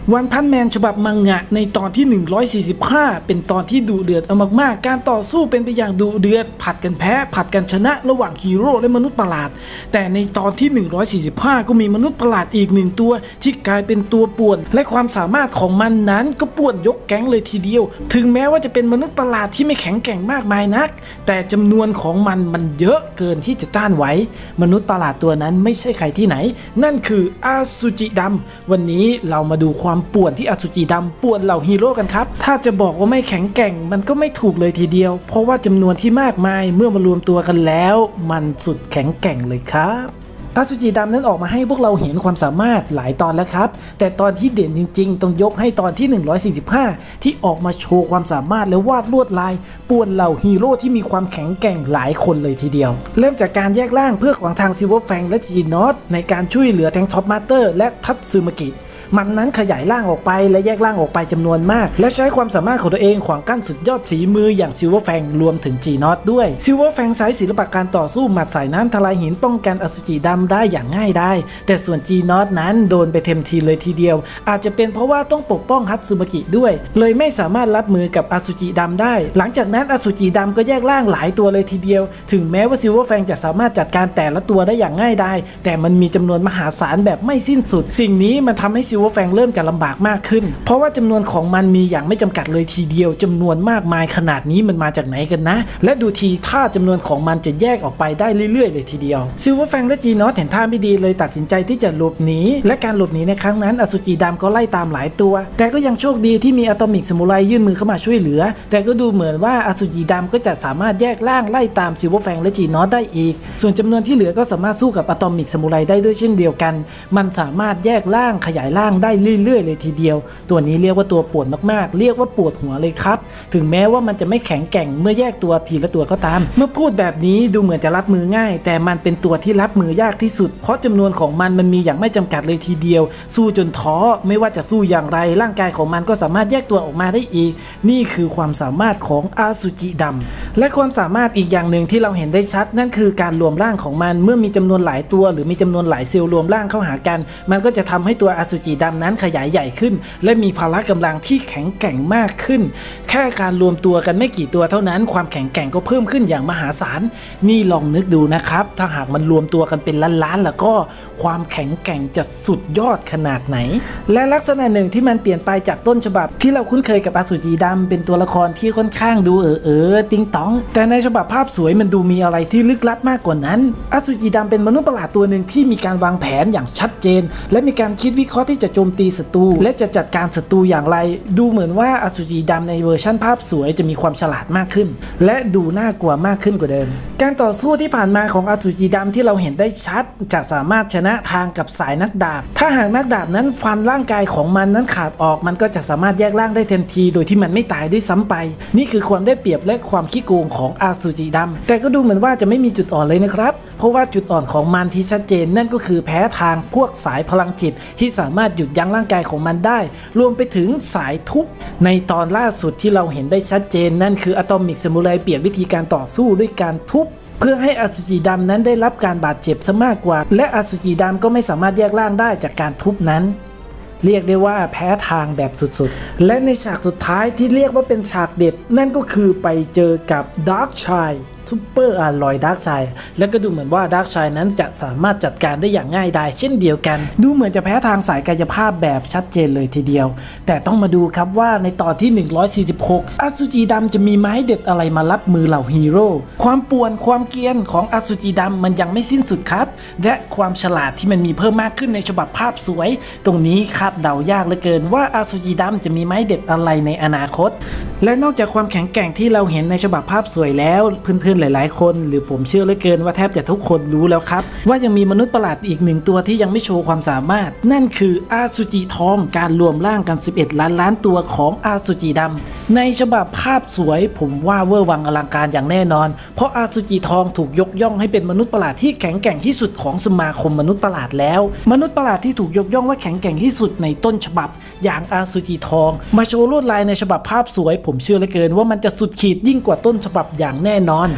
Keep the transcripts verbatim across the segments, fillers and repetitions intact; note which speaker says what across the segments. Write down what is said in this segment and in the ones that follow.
Speaker 1: วันพันแมนฉบับมังงะในตอนที่หนึ่งร้อยสี่สิบห้าเป็นตอนที่ดุเดือดเอามากๆการต่อสู้เป็นไปอย่างดุเดือดผัดกันแพ้ผัดกันชนะระหว่างฮีโร่และมนุษย์ประหลาดแต่ในตอนที่หนึ่งร้อยสี่สิบห้าก็มีมนุษย์ประหลาดอีกหนึ่งตัวที่กลายเป็นตัวป่วนและความสามารถของมันนั้นก็ป่วนยกแก๊งเลยทีเดียวถึงแม้ว่าจะเป็นมนุษย์ประหลาดที่ไม่แข็งแกร่งมากมายนักแต่จำนวนของมันมันเยอะเกินที่จะต้านไหวมนุษย์ประหลาดตัวนั้นไม่ใช่ใครที่ไหนนั่นคืออสุจิดำวันนี้เรามาดูความป่วนที่อสุจิดำป่วนเหล่าฮีโร่กันครับถ้าจะบอกว่าไม่แข็งแกร่งมันก็ไม่ถูกเลยทีเดียวเพราะว่าจำนวนที่มากมายเมื่อมารวมตัวกันแล้วมันสุดแข็งแกร่งเลยครับอสุจิดำนั้นออกมาให้พวกเราเห็นความสามารถหลายตอนแล้วครับแต่ตอนที่เด่นจริงๆต้องยกให้ตอนที่หนึ่งร้อยสี่สิบห้าที่ออกมาโชว์ความสามารถและวาดลวดลายป่วนเหล่าฮีโร่ที่มีความแข็งแกร่งหลายคนเลยทีเดียวเริ่มจากการแยกร่างเพื่อขวางทางซิลเวอร์แฟงและจีนอตในการช่วยเหลือแทงท็อปมาสเตอร์และทัตสึมากิมันนั้นขยายร่างออกไปและแยกร่างออกไปจำนวนมากและใช้ความสามารถของตัวเองขวางกั้นสุดยอดฝีมืออย่างซิลเวอร์แฟงรวมถึงจีนอตด้วยซิลเวอร์แฟงใช้ศิลปะการต่อสู้หมัดสายน้ำทลายหินป้องกันอสุจิดำได้อย่างง่ายได้แต่ส่วนจีนอตนั้นโดนไปเต็มทีเลยทีเดียวอาจจะเป็นเพราะว่าต้องปกป้องฮัตสึมากิด้วยเลยไม่สามารถรับมือกับอสุจิดำได้หลังจากนั้นอสุจิดำก็แยกร่างหลายตัวเลยทีเดียวถึงแม้ว่าซิลเวอร์แฟงจะสามารถจัดการแต่ละตัวได้อย่างง่ายได้แต่มันมีจำนวนมหาศาลแบบไม่สิ้นสุดสิ่งนี้มันทำให้ซิลเวอร์แฟงเริ่มจะลำบากมากขึ้นเพราะว่าจำนวนของมันมีอย่างไม่จำกัดเลยทีเดียวจำนวนมากมายขนาดนี้มันมาจากไหนกันนะและดูทีถ้าจำนวนของมันจะแยกออกไปได้เรื่อยๆเลยทีเดียวซิลเวอร์แฟงและจีนอตเห็นท่าไม่ดีเลยตัดสินใจที่จะหลบหนีและการหลบหนีในครั้งนั้นอสุจิดำก็ไล่ตามหลายตัวแต่ก็ยังโชคดีที่มีอะตอมิกซามูไรยื่นมือเข้ามาช่วยเหลือแต่ก็ดูเหมือนว่าอสุจิดำก็จะสามารถแยกร่างไล่ตามซิลเวอร์แฟงและจีนอตได้อีกส่วนจำนวนที่เหลือก็สามารถสู้กับอะตอมิกซามูไรได้ด้วยเช่นเดียวกันมันสามารถแยกร่างขยายร่างได้เรื่อยๆเลยทีเดียวตัวนี้เรียกว่าตัวปวดมากๆเรียกว่าปวดหัวเลยครับถึงแม้ว่ามันจะไม่แข็งแกร่งเมื่อแยกตัวทีละตัวก็ตามเมื่อพูดแบบนี้ดูเหมือนจะรับมือง่ายแต่มันเป็นตัวที่รับมือยากที่สุดเพราะจำนวนของมันมันมีอย่างไม่จำกัดเลยทีเดียวสู้จนท้อไม่ว่าจะสู้อย่างไรร่างกายของมันก็สามารถแยกตัวออกมาได้อีกนี่คือความสามารถของอสุจิดำและความสามารถอีกอย่างหนึ่งที่เราเห็นได้ชัดนั่นคือการรวมร่างของมันเมื่อมีจำนวนหลายตัวหรือมีจำนวนหลายเซลล์รวมร่างเข้าหากันมันก็จะทำให้ตัวอสุจิดำนั้นขยายใหญ่ขึ้นและมีพละกำลังที่แข็งแกร่งมากขึ้นแค่การรวมตัวกันไม่กี่ตัวเท่านั้นความแข็งแกร่งก็เพิ่มขึ้นอย่างมหาศาลนี่ลองนึกดูนะครับถ้าหากมันรวมตัวกันเป็นล้านๆแล้วก็ความแข็งแกร่งจะสุดยอดขนาดไหนและลักษณะหนึ่งที่มันเปลี่ยนไปจากต้นฉบับที่เราคุ้นเคยกับอสุจิดำเป็นตัวละครที่ค่อนข้างดูเออเออติงตองแต่ในฉบับภาพสวยมันดูมีอะไรที่ลึกลับมากกว่านั้นอสุจิดำเป็นมนุษย์ประหลาดตัวหนึ่งที่มีการวางแผนอย่างชัดเจนและมีการคิดวิเคราะห์ที่จะโจมตีศัตรูและจะจัดการศัตรูอย่างไรดูเหมือนว่าอสุจิดำในเวอร์ชั่นภาพสวยจะมีความฉลาดมากขึ้นและดูน่ากลัวมากขึ้นกว่าเดิมการต่อสู้ที่ผ่านมาของอสุจิดำที่เราเห็นได้ชัดจะสามารถชนะทางกับสายนักดาบถ้าหากนักดาบนั้นฟันร่างกายของมันนั้นขาดออกมันก็จะสามารถแยกร่างได้ทันทีโดยที่มันไม่ตายด้วยซ้ำไปนี่คือความได้เปรียบและความขี้โกงของอสุจิดำแต่ก็ดูเหมือนว่าจะไม่มีจุดอ่อนเลยนะครับเพราะว่าจุดอ่อนของมันที่ชัดเจนนั่นก็คือแพ้ทางพวกสายพลังจิตที่สามารถหยุดยั้งร่างกายของมันได้รวมไปถึงสายทุบในตอนล่าสุดที่เราเห็นได้ชัดเจนนั่นคืออะตอมิกซามูไรเปลี่ยนวิธีการต่อสู้ด้วยการทุบเพื่อให้อสุจิดำนั้นได้รับการบาดเจ็บซะมากกว่าและอสุจิดำก็ไม่สามารถแยกร่างได้จากการทุบนั้นเรียกได้ว่าแพ้ทางแบบสุดๆและในฉากสุดท้ายที่เรียกว่าเป็นฉากเด็ดนั่นก็คือไปเจอกับดาร์กชายซูเปอร์อาร์ลอยดาร์กชายและก็ดูเหมือนว่าดาร์กชายนั้นจะสามารถจัดการได้อย่างง่ายดายเช่นเดียวกันดูเหมือนจะแพ้ทางสายกายภาพแบบชัดเจนเลยทีเดียวแต่ต้องมาดูครับว่าในตอนที่หนึ่งร้อยสี่สิบหกอสุจิดำจะมีไม้เด็ดอะไรมารับมือเหล่าฮีโร่ความป่วนความเกรียนของอสุจิดำมันยังไม่สิ้นสุดครับและความฉลาดที่มันมีเพิ่มมากขึ้นในฉบับภาพสวยตรงนี้คาดเดายากเหลือเกินว่าอสุจิดำจะมีไม้เด็ดอะไรในอนาคตและนอกจากความแข็งแกร่งที่เราเห็นในฉบับภาพสวยแล้วเพื่อนๆหลายๆคนหรือผมเชื่อเหลือเกินว่าแทบจะทุกคนรู้แล้วครับว่ายังมีมนุษย์ประหลาดอีกหนึ่งตัวที่ยังไม่โชว์ความสามารถนั่นคืออสุจิทองการรวมร่างกันสิบเอ็ดล้านล้านตัวของอสุจิดำในฉบับภาพสวยผมว่าเวอร์วังอลังการอย่างแน่นอนเพราะอสุจิทองถูกยกย่องให้เป็นมนุษย์ประหลาดที่แข็งแกร่งที่สุดของสมาคมมนุษย์ประหลาดแล้วมนุษย์ประหลาดที่ถูกยกย่องว่าแข็งแกร่งที่สุดในต้นฉบับอย่างอสุจิทองมาโชว์ลวดลายในฉบับภาพสวยผมเชื่อเหลือเกินว่ามันจะสุดขีดยิ่งกว่าต้นฉบับอย่างแน่นอน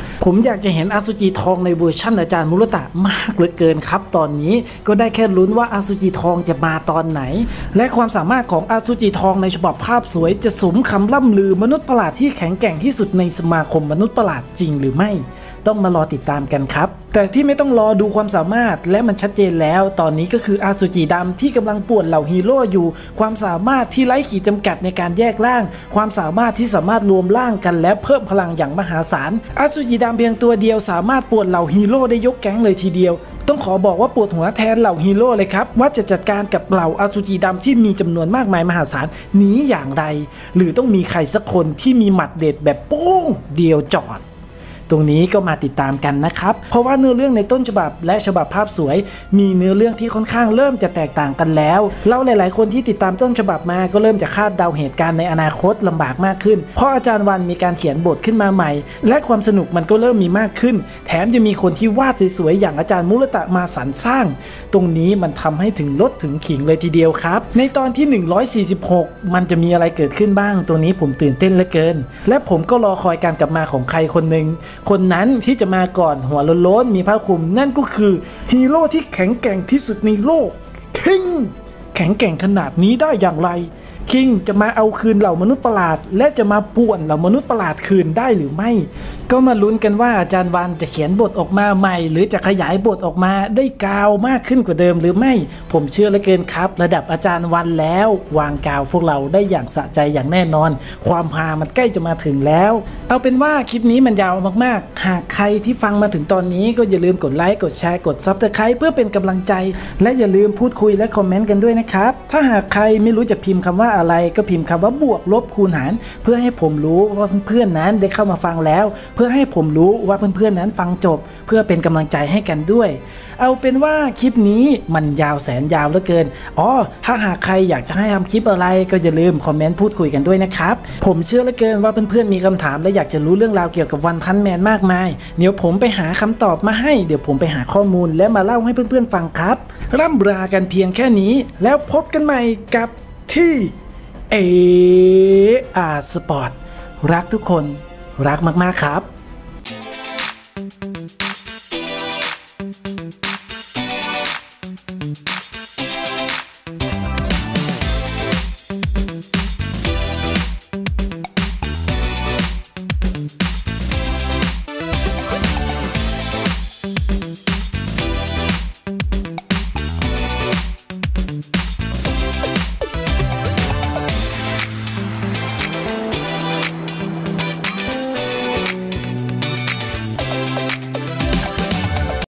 Speaker 1: ผมอยากจะเห็นอาซูจิทองในเวอร์ชั่นอาจารย์มุรตะมากเหลือเกินครับตอนนี้ก็ได้แค่ลุ้นว่าอาซูจิทองจะมาตอนไหนและความสามารถของอาซูจิทองในฉบับภาพสวยจะสมคำล่ำลือมนุษย์ประหลาดที่แข็งแกร่งที่สุดในสมาคมมนุษย์ประหลาดจริงหรือไม่ต้องมารอติดตามกันครับแต่ที่ไม่ต้องรอดูความสามารถและมันชัดเจนแล้วตอนนี้ก็คืออาซูจิดำที่กำลังป่วนเหล่าฮีโร่อยู่ความสามารถที่ไร้ขีดจำกัดในการแยกร่างความสามารถที่สามารถรวมร่างกันและเพิ่มพลังอย่างมหาศาลอาซูจิดำเพียงตัวเดียวสามารถป่วนเหล่าฮีโร่ได้ยกแก๊งเลยทีเดียวต้องขอบอกว่าปวดหัวแทนเหล่าฮีโร่เลยครับว่าจะจัดการกับเหล่าอาซูจิดำที่มีจำนวนมากมายมหาศาลนี้อย่างไรหรือต้องมีใครสักคนที่มีหมัดเด็ดแบบโป้งเดียวจอดตรงนี้ก็มาติดตามกันนะครับเพราะว่าเนื้อเรื่องในต้นฉบับและฉบับภาพสวยมีเนื้อเรื่องที่ค่อนข้างเริ่มจะแตกต่างกันแล้วเราหลายๆคนที่ติดตามต้นฉบับมาก็เริ่มจะคาดเดาเหตุการณ์ในอนาคตลำบากมากขึ้นเพราะอาจารย์วันมีการเขียนบทขึ้นมาใหม่และความสนุกมันก็เริ่มมีมากขึ้นแถมยังมีคนที่วาดสวยๆอย่างอาจารย์มุรตะมาสรรสร้างตรงนี้มันทำให้ถึงลดถึงขิงเลยทีเดียวครับในตอนที่หนึ่งร้อยสี่สิบหกมันจะมีอะไรเกิดขึ้นบ้างตัวนี้ผมตื่นเต้นเหลือเกินและผมก็รอคอยการกลับมาของใครคนหนึ่งคนนั้นที่จะมาก่อนหัวโล้นๆมีผ้าคลุมนั่นก็คือฮีโร่ที่แข็งแกร่งที่สุดในโลกคิงแข็งแกร่งขนาดนี้ได้อย่างไรคิงจะมาเอาคืนเหล่ามนุษย์ประหลาดและจะมาป่วนเหล่ามนุษย์ประหลาดคืนได้หรือไม่ก็มาลุ้นกันว่าอาจารย์วันจะเขียนบทออกมาใหม่หรือจะขยายบทออกมาได้กาวมากขึ้นกว่าเดิมหรือไม่ผมเชื่อเหลือเกินครับระดับอาจารย์วันแล้ววางกาวพวกเราได้อย่างสะใจอย่างแน่นอนความฮามันใกล้จะมาถึงแล้วเอาเป็นว่าคลิปนี้มันยาวมากๆหากใครที่ฟังมาถึงตอนนี้ก็อย่าลืมกดไลค์กดแชร์กด ซับสไครบ์ เพื่อเป็นกำลังใจและอย่าลืมพูดคุยและคอมเมนต์กันด้วยนะครับถ้าหากใครไม่รู้จะพิมพ์คำว่าอะไรก็พิมพ์คำว่าบวกลบคูณหารเพื่อให้ผมรู้ว่าเพื่อนๆนั้นได้เข้ามาฟังแล้วเพื่อให้ผมรู้ว่าเพื่อนๆนั้นฟังจบเพื่อเป็นกำลังใจให้กันด้วยเอาเป็นว่าคลิปนี้มันยาวแสนยาวเหลือเกินอ๋อถ้าหากใครอยากจะให้ทำคลิปอะไรก็อย่าลืมคอมเมนต์พูดคุยกันด้วยนะครับผมเชื่อเหลือเกินว่าเพื่อนๆมีคำถามและอยากจะรู้เรื่องราวเกี่ยวกับวันพันแมนมากมายเดี๋ยวผมไปหาคำตอบมาให้เดี๋ยวผมไปหาข้อมูลและมาเล่าให้เพื่อนๆฟังครับร่ำรากันเพียงแค่นี้แล้วพบกันใหม่กับที่เออาร์สปอร์ตรักทุกคนรักมากๆครับ